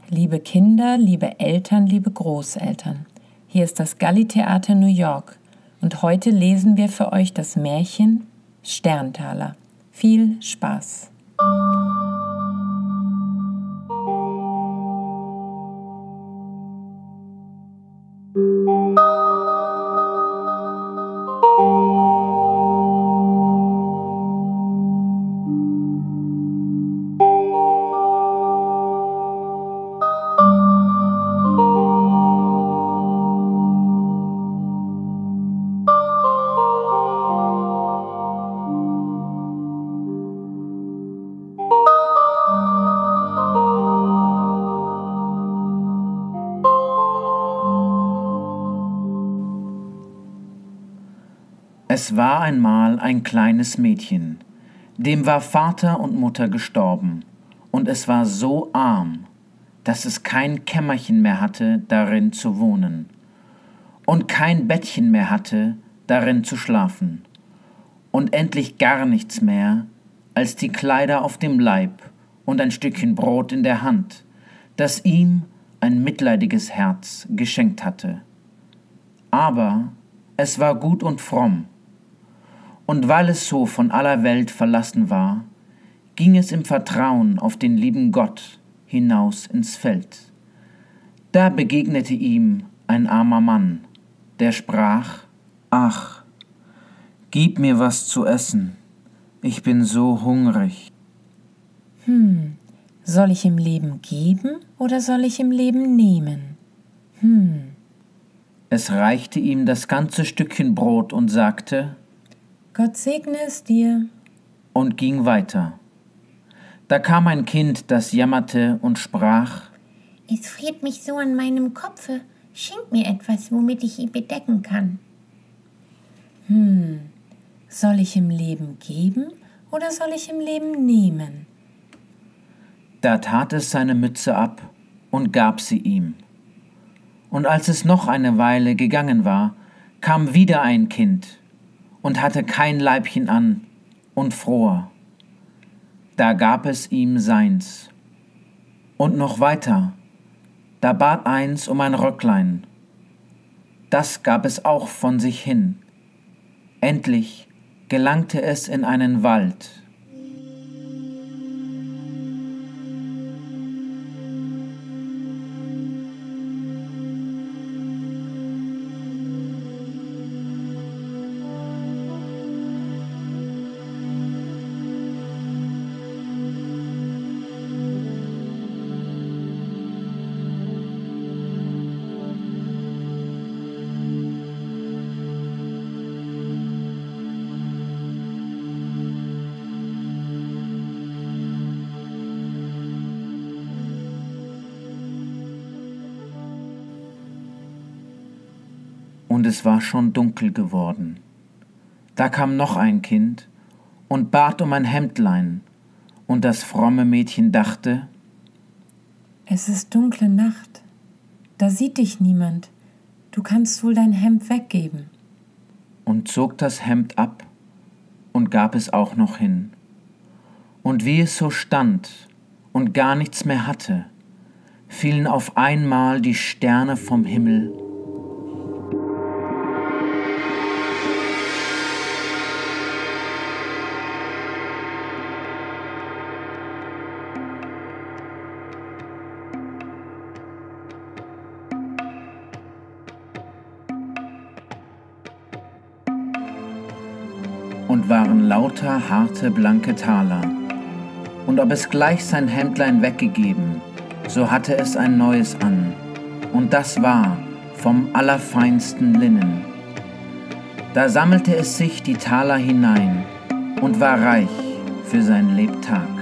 liebe Kinder, liebe Eltern, liebe Großeltern. Hier ist das Galli-Theater New York und heute lesen wir für euch das Märchen Sterntaler. Viel Spaß! Es war einmal ein kleines Mädchen, dem war Vater und Mutter gestorben, und es war so arm, dass es kein Kämmerchen mehr hatte, darin zu wohnen, und kein Bettchen mehr hatte, darin zu schlafen, und endlich gar nichts mehr, als die Kleider auf dem Leib und ein Stückchen Brot in der Hand, das ihm ein mitleidiges Herz geschenkt hatte. Aber es war gut und fromm, und weil es so von aller Welt verlassen war, ging es im Vertrauen auf den lieben Gott hinaus ins Feld. Da begegnete ihm ein armer Mann, der sprach: »Ach, gib mir was zu essen, ich bin so hungrig.« Soll ich im Leben geben oder soll ich im Leben nehmen? Es reichte ihm das ganze Stückchen Brot und sagte: Gott segne es dir. Und ging weiter. Da kam ein Kind, das jammerte und sprach: Es friert mich so an meinem Kopfe. Schenk mir etwas, womit ich ihn bedecken kann. Soll ich im Leben geben oder soll ich im Leben nehmen? Da tat es seine Mütze ab und gab sie ihm. Und als es noch eine Weile gegangen war, kam wieder ein Kind und hatte kein Leibchen an und fror. Da gab es ihm seins. Und noch weiter, da bat eins um ein Röcklein. Das gab es auch von sich hin. Endlich gelangte es in einen Wald. Und es war schon dunkel geworden. Da kam noch ein Kind und bat um ein Hemdlein, und das fromme Mädchen dachte: Es ist dunkle Nacht, da sieht dich niemand, du kannst wohl dein Hemd weggeben. Und zog das Hemd ab und gab es auch noch hin. Und wie es so stand und gar nichts mehr hatte, fielen auf einmal die Sterne vom Himmel und waren lauter harte, blanke Taler. Und ob es gleich sein Hemdlein weggegeben, so hatte es ein neues an, und das war vom allerfeinsten Linnen. Da sammelte es sich die Taler hinein und war reich für sein Lebtag.